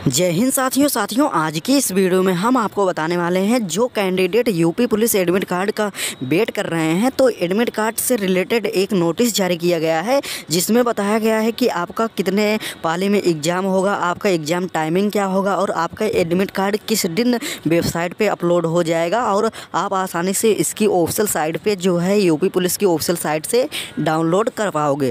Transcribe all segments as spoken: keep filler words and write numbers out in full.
जय हिंद साथियों साथियों आज की इस वीडियो में हम आपको बताने वाले हैं जो candidate UP police admit card का वेट कर रहे हैं तो एडमिट कार्ड से रिलेटेड एक नोटिस जारी किया गया है जिसमें बताया गया है कि आपका कितने पाली में एग्ज़ाम होगा, आपका एग्ज़ाम टाइमिंग क्या होगा और आपका एडमिट कार्ड किस दिन वेबसाइट पे अपलोड हो जाएगा और आप आसानी से इसकी ऑफिशियल साइट पे जो है यूपी पुलिस की ऑफिशियल साइट से डाउनलोड कर पाओगे।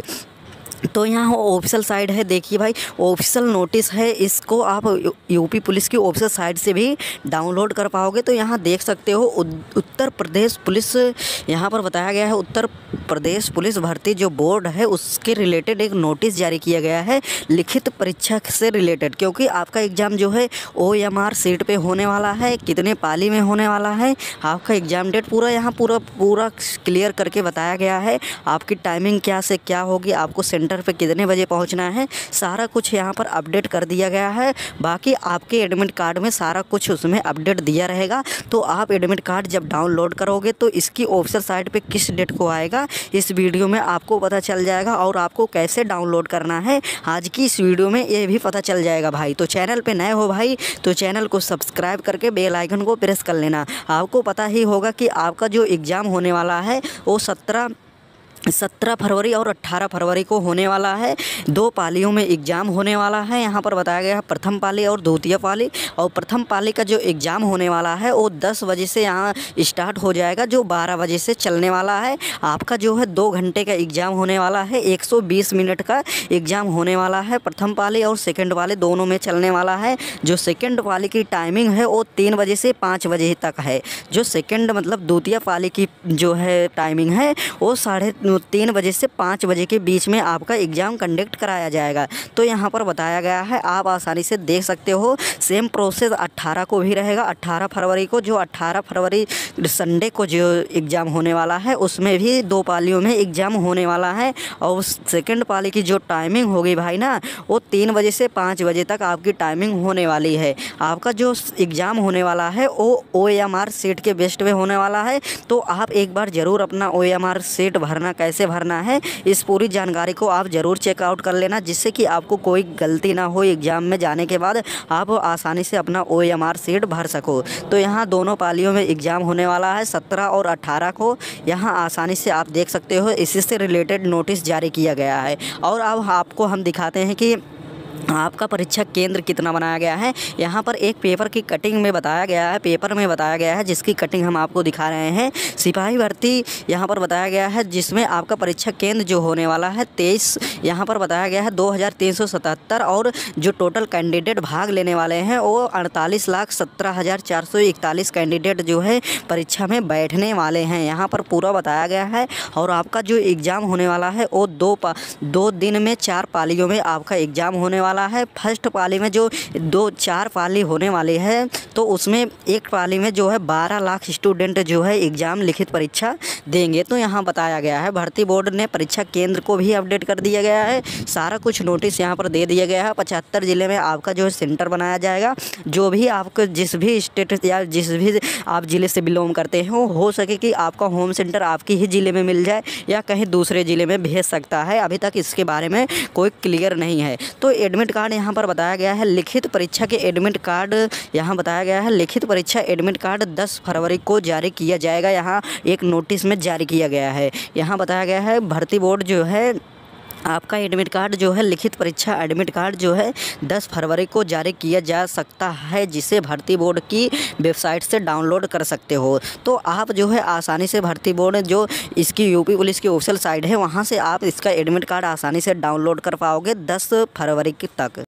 तो यहाँ ऑफिशियल साइट है, देखिए भाई ऑफिशियल नोटिस है, इसको आप यूपी पुलिस की ऑफिशियल साइट से भी डाउनलोड कर पाओगे। तो यहाँ देख सकते हो उत्तर प्रदेश पुलिस, यहाँ पर बताया गया है उत्तर प्रदेश पुलिस भर्ती जो बोर्ड है उसके रिलेटेड एक नोटिस जारी किया गया है लिखित परीक्षा से रिलेटेड, क्योंकि आपका एग्ज़ाम जो है ओ एम आर सीट पे होने वाला है, कितने पाली में होने वाला है, आपका एग्ज़ाम डेट पूरा यहाँ पूरा पूरा क्लियर करके बताया गया है। आपकी टाइमिंग क्या से क्या होगी, आपको सेंटर पे कितने बजे पहुंचना है, सारा कुछ यहाँ पर अपडेट कर दिया गया है। बाकी आपके एडमिट कार्ड में सारा कुछ उसमें अपडेट दिया रहेगा। तो आप एडमिट कार्ड जब डाउनलोड करोगे तो इसकी ऑफिशियल साइट पे किस डेट को आएगा इस वीडियो में आपको पता चल जाएगा और आपको कैसे डाउनलोड करना है आज की इस वीडियो में ये भी पता चल जाएगा भाई। तो चैनल पे नए हो भाई तो चैनल को सब्सक्राइब करके बेल आइकन को प्रेस कर लेना। आपको पता ही होगा कि आपका जो एग्ज़ाम होने वाला है वो सत्रह सत्रह फरवरी और अट्ठारह फरवरी को होने वाला है। दो पालियों में एग्ज़ाम होने वाला है। यहाँ पर बताया गया है प्रथम पाली और द्वितीय पाली, और प्रथम पाली का जो एग्ज़ाम होने वाला है वो दस बजे से यहाँ स्टार्ट हो जाएगा जो बारह बजे से चलने वाला है। आपका जो है दो घंटे का एग्ज़ाम होने वाला है, एक सौ बीस मिनट का एग्ज़ाम होने वाला है। प्रथम पाली और सेकेंड पाली दोनों में चलने वाला है। जो सेकेंड पाली की टाइमिंग है वो तीन बजे से पाँच बजे तक है। जो सेकेंड मतलब द्वितीय पाली की जो है टाइमिंग है वो साढ़े तीन बजे से पाँच बजे के बीच में आपका एग्ज़ाम कंडक्ट कराया जाएगा। तो यहाँ पर बताया गया है, आप आसानी से देख सकते हो। सेम प्रोसेस अट्ठारह को भी रहेगा, अट्ठारह फरवरी को, जो अट्ठारह फरवरी संडे को जो एग्ज़ाम होने वाला है उसमें भी दो पालियों में एग्ज़ाम होने वाला है। और सेकेंड पाली की जो टाइमिंग होगी भाई ना वो तीन बजे से पाँच बजे तक आपकी टाइमिंग होने वाली है। आपका जो एग्ज़ाम होने वाला है वो ओ एम आर सीट के बेस्ट पे होने वाला है। तो आप एक बार ज़रूर अपना ओ एम आर सीट भरना, कैसे भरना है इस पूरी जानकारी को आप ज़रूर चेकआउट कर लेना, जिससे कि आपको कोई गलती ना हो। एग्ज़ाम में जाने के बाद आप आसानी से अपना ओ एम आर सीट भर सको। तो यहाँ दोनों पालियों में एग्ज़ाम होने वाला है सत्रह और अट्ठारह को। यहाँ आसानी से आप देख सकते हो, इसी से रिलेटेड नोटिस जारी किया गया है। और अब आपको हम दिखाते हैं कि आपका परीक्षा केंद्र कितना बनाया गया है। यहाँ पर एक पेपर की कटिंग में बताया गया है, पेपर में बताया गया है जिसकी कटिंग हम आपको दिखा रहे हैं। सिपाही भर्ती यहाँ पर बताया गया है जिसमें आपका परीक्षा केंद्र जो होने वाला है तेईस, यहाँ पर बताया गया है दो हज़ार तीन सौ सतहत्तर, और जो टोटल कैंडिडेट भाग लेने वाले हैं वो अड़तालीस लाख सत्रह हज़ार चार सौ इकतालीस कैंडिडेट जो है परीक्षा में बैठने वाले हैं। यहाँ पर पूरा बताया गया है। और आपका जो एग्ज़ाम होने वाला है वो दो पा दो दिन में चार पालियों में आपका एग्ज़ाम होने वाला है। फर्स्ट पाली में जो दो चार पाली होने वाली है तो उसमें एक पाली में जो है बारह लाख स्टूडेंट जो है एग्ज़ाम लिखित परीक्षा देंगे। तो यहाँ बताया गया है भर्ती बोर्ड ने परीक्षा केंद्र को भी अपडेट कर दिया गया है। सारा कुछ नोटिस यहाँ पर दे दिया गया है। पचहत्तर ज़िले में आपका जो है सेंटर बनाया जाएगा। जो भी आपको जिस भी स्टेट या जिस भी आप ज़िले से बिलोंग करते हो हो सके कि आपका होम सेंटर आपके ही ज़िले में मिल जाए या कहीं दूसरे ज़िले में भेज सकता है। अभी तक इसके बारे में कोई क्लियर नहीं है। तो एडमिट कार्ड यहाँ पर बताया गया है लिखित परीक्षा के एडमिट कार्ड, यहाँ बताया गया है लिखित परीक्षा एडमिट कार्ड दस फरवरी को जारी किया जाएगा। यहाँ एक नोटिस में जारी किया गया है। यहाँ बताया गया है भर्ती बोर्ड जो है आपका एडमिट कार्ड जो है लिखित परीक्षा एडमिट कार्ड जो है दस फरवरी को जारी किया जा सकता है, जिसे भर्ती बोर्ड की वेबसाइट से डाउनलोड कर सकते हो। तो आप जो है आसानी से भर्ती बोर्ड जो इसकी यूपी पुलिस की ऑफिशियल साइट है वहां से आप इसका एडमिट कार्ड आसानी से डाउनलोड कर पाओगे दस फरवरी तक।